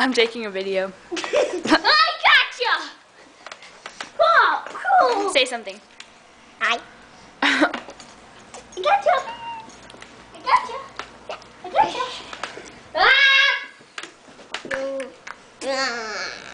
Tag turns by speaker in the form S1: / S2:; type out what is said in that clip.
S1: I'm taking a video.
S2: I gotcha! Oh, cool!
S1: Say something.
S2: Hi. I gotcha! I gotcha! I gotcha! Ah!